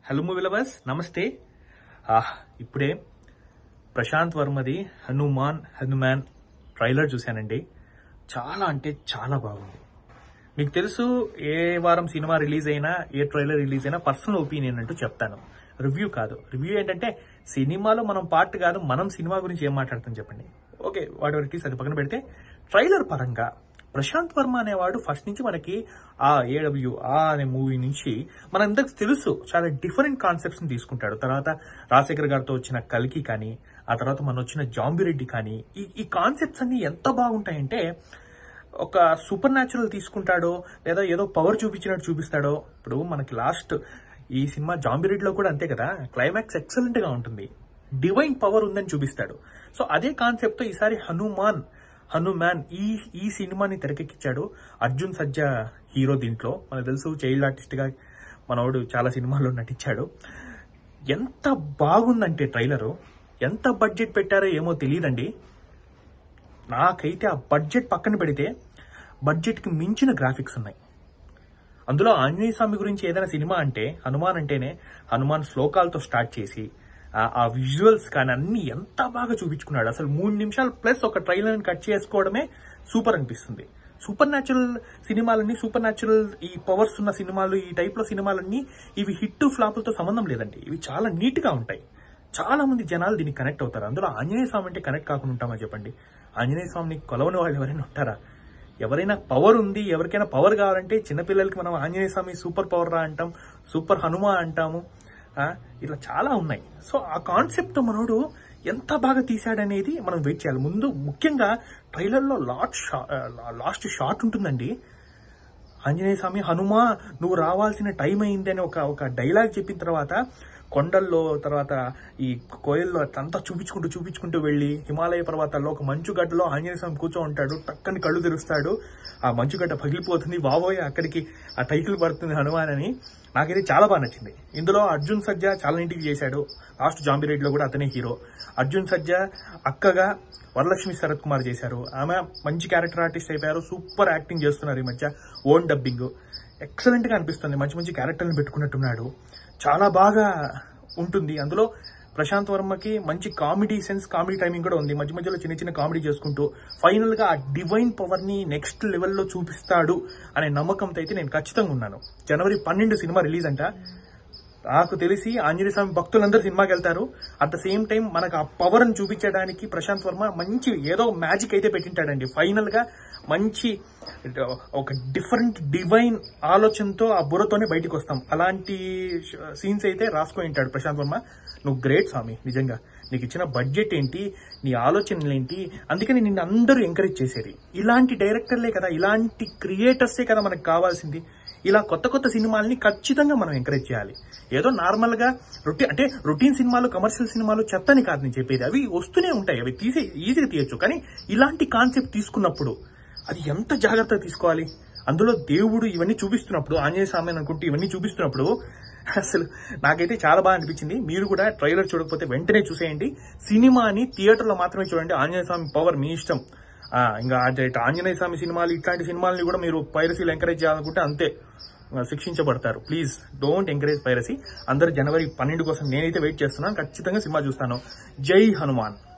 Hello movie lovers, నమస్తే. ఇప్పుడే Prashanth వర్మది Hanuman trailer చూశానండి. చాలా అంటే చాలా బాగుంది. మీకు తెలుసు, ఏ వారం సినిమా రిలీజ్ అయినా, ఏ ట్రైలర్ రిలీజ్ అయినా పర్సనల్ ఒపీనియన్ అంటూ చెప్తాను. రివ్యూ కాదు. రివ్యూ ఏంటంటే సినిమాలో మనం పార్ట్ కాదు, మనం సినిమా గురించి ఏం మాట్లాడతాం చెప్పండి. Okay, whatever it is, అది పక్కన పెడితే ట్రైలర్ పరంగా ప్రశాంత్ వర్మ అనేవాడు ఫస్ట్ నుంచి మనకి అనే మూవీ నుంచి మనందరికి తెలుసు చాలా డిఫరెంట్ కాన్సెప్ట్స్ ని తీసుకుంటాడు. తర్వాత రాజశేఖర్ గారితో వచ్చిన కల్కి కానీ, ఆ తర్వాత మన వచ్చిన జాంబిరెడ్డి కానీ, ఈ కాన్సెప్ట్స్ అన్ని ఎంత బాగుంటాయంటే, ఒక సూపర్ న్యాచురల్ తీసుకుంటాడో లేదా ఏదో పవర్ చూపించినట్టు చూపిస్తాడో. ఇప్పుడు మనకి లాస్ట్ ఈ సినిమా జాంబిరెడ్డిలో కూడా అంతే కదా, క్లైమాక్స్ ఎక్సలెంట్ గా ఉంటుంది, డివైన్ పవర్ ఉందని చూపిస్తాడు. సో అదే కాన్సెప్ట్ తో ఈసారి హనుమాన్ ఈ సినిమాని తెరకెక్కించాడు. అర్జున్ సజ్జా హీరో. దీంట్లో మనకు తెలుసు చైల్డ్ ఆర్టిస్ట్ గా మనోడు చాలా సినిమాల్లో నటించాడు. ఎంత బాగుందంటే ట్రైలరు, ఎంత బడ్జెట్ పెట్టారో ఏమో తెలియదండి. నాకైతే ఆ బడ్జెట్ పక్కన పెడితే బడ్జెట్ కి మించిన గ్రాఫిక్స్ ఉన్నాయి అందులో. ఆంజనేయ స్వామి గురించి ఏదైనా సినిమా అంటే హనుమాన్ అంటేనే హనుమాన్ శ్లోకాలతో స్టార్ట్ చేసి ఆ విజువల్స్ కానీ అన్ని ఎంత బాగా చూపించుకున్నాడు. అసలు 3 నిమిషాలు ప్లస్ ఒక ట్రైలర్ కట్ చేసుకోవడమే సూపర్ అనిపిస్తుంది. సూపర్ న్యాచురల్ సినిమాలన్నీ, సూపర్ న్యాచురల్ ఈ పవర్స్ ఉన్న సినిమాలు, ఈ టైప్ లో సినిమాలన్నీ ఇవి హిట్ ఫ్లాపులతో సంబంధం లేదండి. ఇవి చాలా నీట్ గా ఉంటాయి. చాలా మంది జనాలు దీనికి కనెక్ట్ అవుతారు. అందులో ఆంజనేయ స్వామి అంటే కనెక్ట్ కాకుండా ఉంటామా చెప్పండి? ఆంజనేయ స్వామిని కొలవని వాళ్ళు ఎవరైనా ఉంటారా? ఎవరైనా పవర్ ఉంది, ఎవరికైనా పవర్ కావాలంటే చిన్నపిల్లలకి మనం ఆంజనేయ స్వామి సూపర్ పవర్ రా అంటాం, సూపర్ హనుమ అంటాము. ఇట్లా చాలా ఉన్నాయి. సో ఆ కాన్సెప్ట్ మనోడు ఎంత బాగా తీశాడనేది మనం వెయిట్ చేయాలి. ముందు ముఖ్యంగా ట్రైలర్ లో లాస్ట్ షాట్ ఉంటుందండి. ఆంజనేయ స్వామి హనుమ నువ్వు రావాల్సిన టైం అయింది అని ఒక డైలాగ్ చెప్పిన తర్వాత కొండల్లో, తర్వాత ఈ కోయల్లో అట్లంతా చూపించుకుంటూ వెళ్లి హిమాలయ పర్వతాల్లో ఒక మంచుగడ్డలో ఆంజనేయ స్వామి కూర్చో ఉంటాడు. టక్కని కళ్ళు తెరుస్తాడు, ఆ మంచుగడ్డ పగిలిపోతుంది, బాబోయ్ అక్కడికి ఆ టైటిల్ పడుతుంది హనుమాన్ అని. నాకైతే చాలా బాగా నచ్చింది. ఇందులో అర్జున్ సజ్జా చాలా నీటికి చేశాడు. లాస్ట్ జాంబిరెడ్డిలో కూడా అతనే హీరో. అర్జున్ సజ్జా అక్కగా వరలక్ష్మి శరత్ కుమార్ చేశారు. ఆమె మంచి క్యారెక్టర్ ఆర్టిస్ట్ అయిపోయారు. సూపర్ యాక్టింగ్ చేస్తున్నారు ఈ మధ్య. ఓన్ డబ్బింగ్ ఎక్సలెంట్ గా అనిపిస్తుంది. మంచి క్యారెక్టర్ని పెట్టుకున్నట్టున్నాడు. చాలా బాగా ఉంటుంది. అందులో ప్రశాంత్ వర్మకి మంచి కామెడీ సెన్స్, కామెడీ టైమింగ్ కూడా ఉంది. మధ్యలో చిన్న కామెడీ చేసుకుంటూ ఫైనల్ గా ఆ డివైన్ పవర్ ని నెక్స్ట్ లెవెల్లో చూపిస్తాడు అనే నమ్మకంతో అయితే నేను ఖచ్చితంగా ఉన్నాను. జనవరి 12 సినిమా రిలీజ్ అంట. నాకు తెలిసి ఆంజనేయ స్వామి భక్తులందరూ సినిమాకి వెళ్తారు. అట్ ద సేమ్ టైం మనకు ఆ పవర్ ని చూపించడానికి ప్రశాంత్ వర్మ మంచి ఏదో మ్యాజిక్ అయితే పెట్టింటాడండి. ఫైనల్ గా మంచి ఒక డిఫరెంట్ డివైన్ ఆలోచనతో ఆ బుర్రతోనే బయటకు వస్తాం. అలాంటి సీన్స్ అయితే రాసుకొని ఉంటాడు ప్రశాంత్ వర్మ. నువ్వు గ్రేట్ స్వామి, నిజంగా. నీకు ఇచ్చిన బడ్జెట్ ఏంటి, నీ ఆలోచనలు ఏంటి, అందుకని నిన్ను అందరూ ఎంకరేజ్ చేసేది. ఇలాంటి డైరెక్టర్లే కదా, ఇలాంటి క్రియేటర్సే కదా మనకు కావాల్సింది. ఇలా కొత్త సినిమాలని ఖచ్చితంగా మనం ఎంకరేజ్ చేయాలి. ఏదో నార్మల్ గా రొటీన్ సినిమాలు, కమర్షియల్ సినిమాలు చెత్తని కాదు నేను చెప్పేది. అవి వస్తూనే ఉంటాయి, అవి ఈజీగా తీయచ్చు. కానీ ఇలాంటి కాన్సెప్ట్ తీసుకున్నప్పుడు అది ఎంత జాగ్రత్తగా తీసుకోవాలి. అందులో దేవుడు ఇవన్నీ చూపిస్తున్నప్పుడు, ఆంజనేయ స్వామి అనుకుంటూ ఇవన్నీ చూపిస్తున్నప్పుడు అసలు నాకైతే చాలా బాగా అనిపించింది. మీరు కూడా ట్రైలర్ చూడకపోతే వెంటనే చూసేయండి. సినిమాని థియేటర్ లో మాత్రమే చూడండి. ఆంజనేయ స్వామి పవర్ మీ ఇష్టం. ఇంకా ఆంజనేయ స్వామి సినిమాలు, ఇట్లాంటి సినిమాలని కూడా మీరు పైరసీలు ఎంకరేజ్ చేయాలనుకుంటే అంతే శిక్షించబడతారు. Please don't encourage piracy. అందరు జనవరి 12 కోసం నేనైతే వెయిట్ చేస్తున్నాను. ఖచ్చితంగా సినిమా చూస్తాను. జై హనుమాన్.